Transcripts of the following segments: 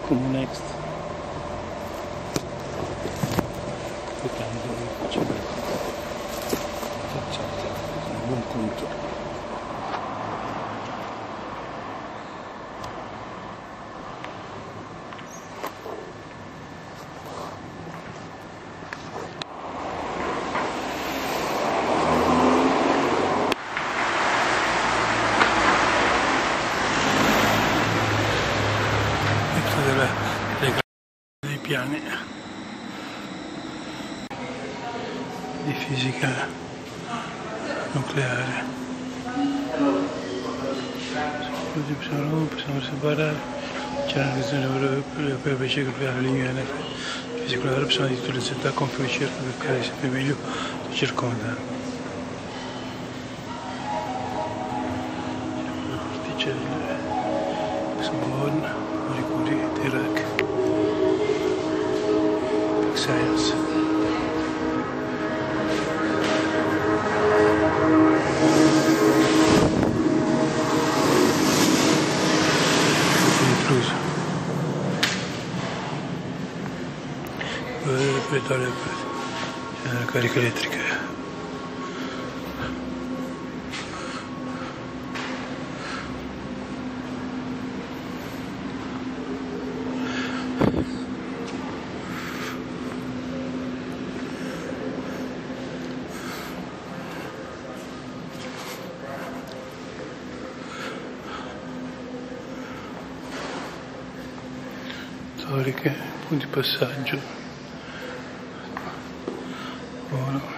come un next. Aspettando che faccia un buon conto. Dei piani di fisica nucleare. Possiamo separare. C'è una questione europea per circolare l'Unione fisica nucleare, possiamo di tutte le città con più ricerca per creare sempre meglio ci circonda. Le particelle sono Marie Dirac. Science. Intruso. C'è la carica elettrica. Storiche, punti di passaggio, oro.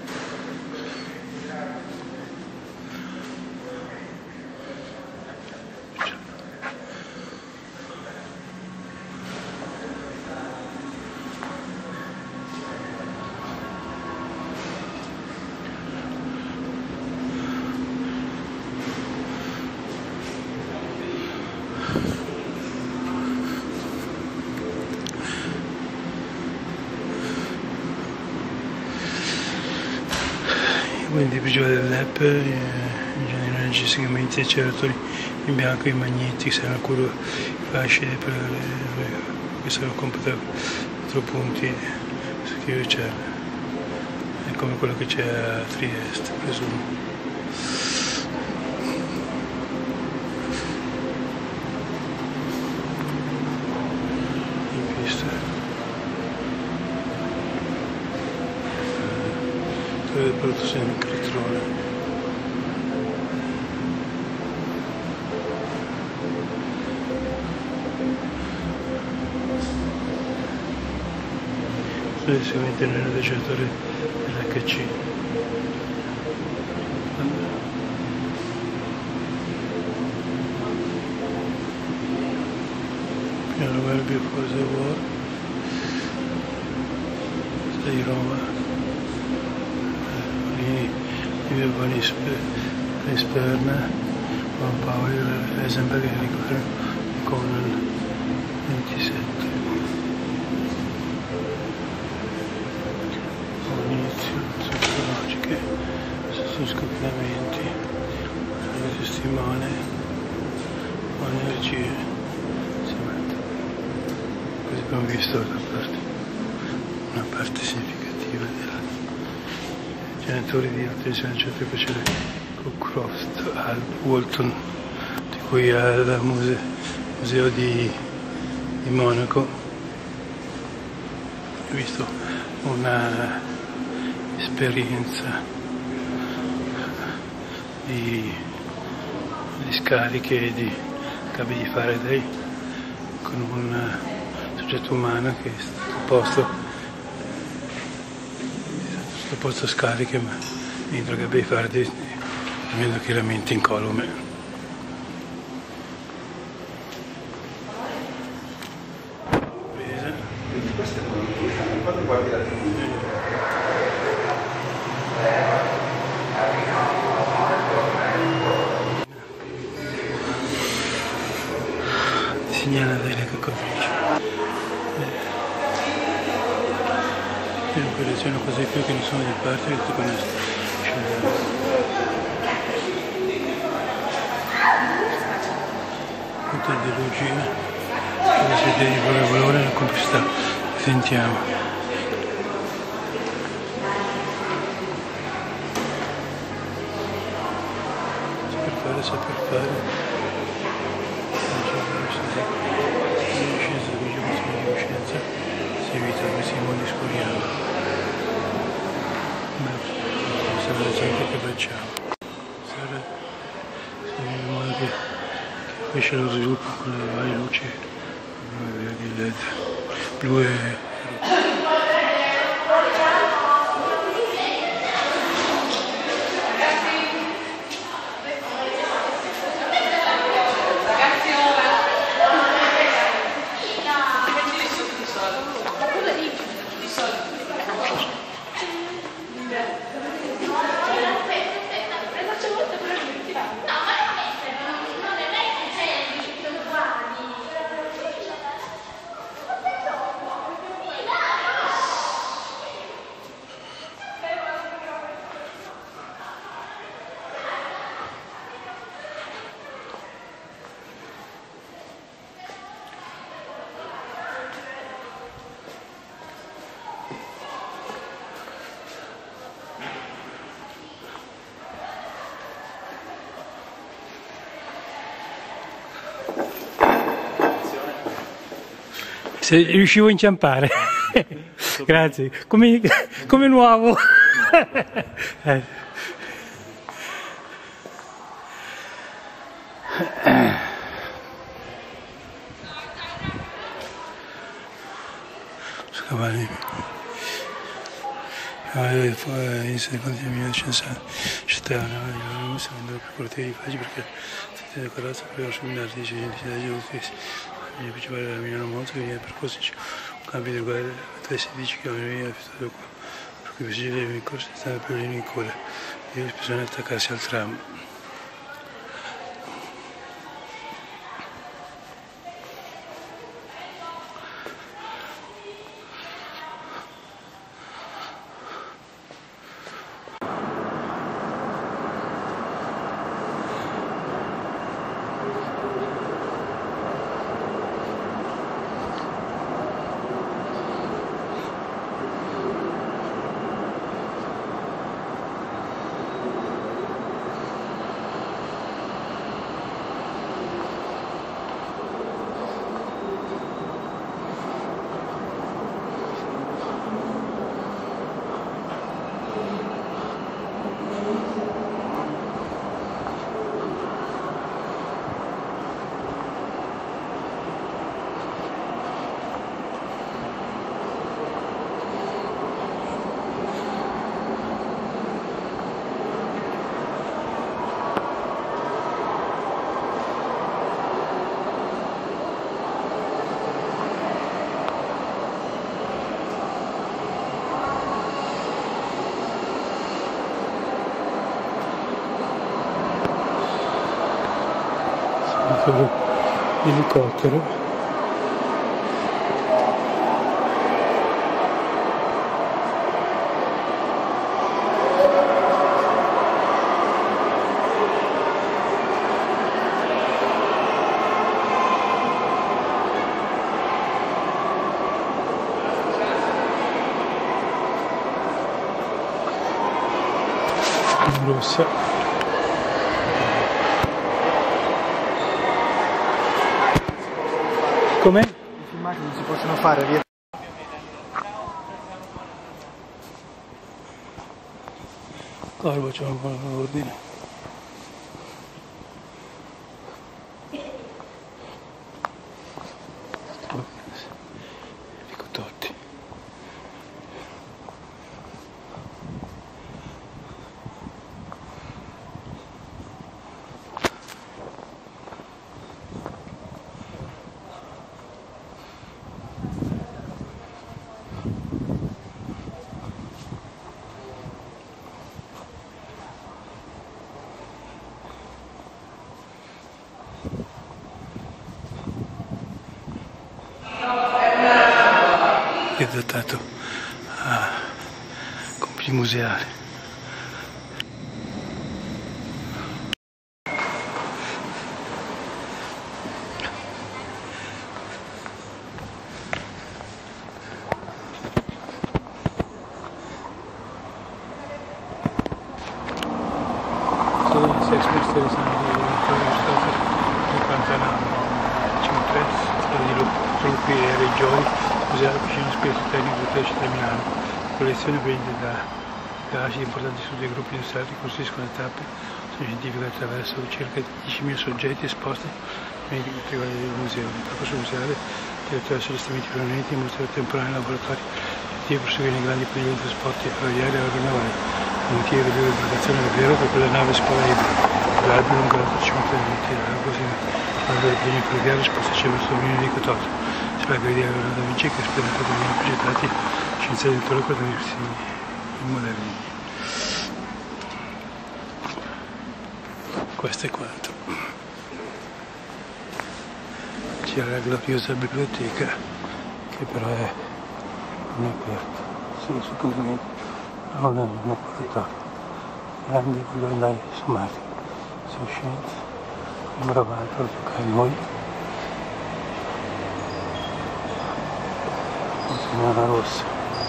Quindi il grigio dell'app, in genere necessariamente i acceleratori in bianco, i magneti, saranno ancora fasce per questo computer 4 punti, scrive c'è, è come quello che c'è a Trieste, presumo. Il prodotto semicrotrone. Successivamente nel decettatore dell'HC. Piano web cose vuoi. Sei Roma. Di urbani esterna, Juan Paolo Eisenberg e Nicola Conan 27. Inizio sociologiche, scoppiamenti, testimone, energie, così abbiamo visto una parte significativa della genitori di attenzione certo che c'è Cookcroft al Walton, di cui ha il museo di Monaco. Ho visto una esperienza di scariche di capi di Faraday con un soggetto umano che è stato posto scariche, ma dentro che bei Faraday vedo chiaramente incolume. Quando guardi la segnala delle coccodrillo. Quelle sono cose più che ne sono di parte di tutto questo. Tutta ideologia. Cosa siete di valore e la complessità. Sentiamo. Saper fare. Conoscenza, seguita questi modi scorriamo. Sarà la gente che facciamo. Sarà il modo che cresce lo sviluppo con le varie luci, il LED, blu e rosso. Se riuscivo a inciampare. Grazie, come nuovo. Cavalli. Inizia di continuare città, non si vendono più cortei facili perché tutte le carrozze per seminare di il principale della Milano Monza che viene percorso un cambio di uguale a 316 km da qua, per cui bisogna i corsi stanno per in coda e bisogna attaccarsi al tram. L'elicottero. Rossa. Come? I filmati non si possono fare via. Corvo c'è un po' l'ordine. Ricototti. È datato a compiti museali. interessante è stato il Pantanale, C3, di gruppi e regioni, museo vicino allo spirito tecnico della città di Milano. Collezione prende da atti importanti studi dei gruppi industriali che costituiscono tappe scientifiche attraverso circa 10.000 soggetti esposti nei riguardi del museo. Il percorso museale attraverso gli strumenti permanenti, il museo temporaneo, laboratori attivi proseguire nei grandi periodi di trasporti ferroviari e aeronavali, un motivo di imbarcazione davvero per quella nave Spola Ibero, l'albero lungo l'altro 50 metri, così quando il genio ferroviario sposta sempre sul dominio di Cototto. Sarà la guida da Vinci che spera che vengono progettati scienziati di Toro per i moderni. Questo è quanto. C'è la gloriosa biblioteca che però non è aperta, solo secondo me non è una qualità. Grandi voglio andare su Marte, su scienza, numero avanti per giocare noi. Settimana rossa.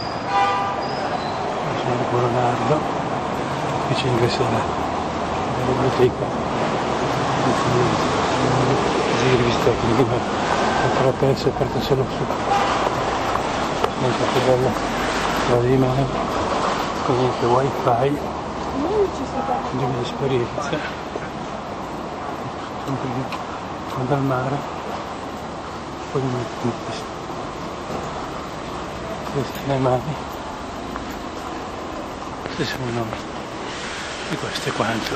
Sono Coronardo, qui c'è ingresso alla biblioteca. Di rivista tecnica, ancora aperta, è aperta solo su. Molto più bella la rimane, comunque wifi, di un'esperienza. Sempre lì, quando al mare, poi mi metto questi le mani, questi siamo noi, e questo è quanto.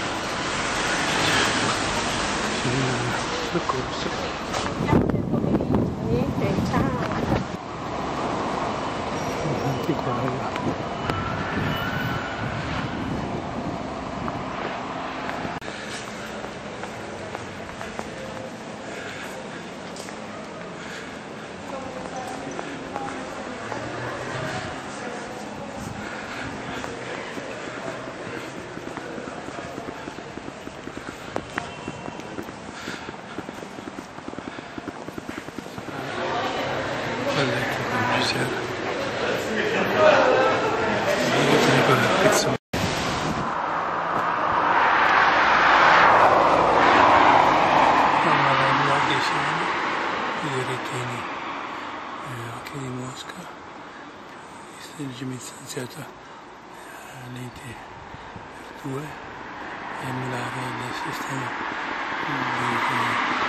Soccorso. Tanti qua. Occhi di Mosca, stringimento stanziato lenti per 2 e emulare il sistema di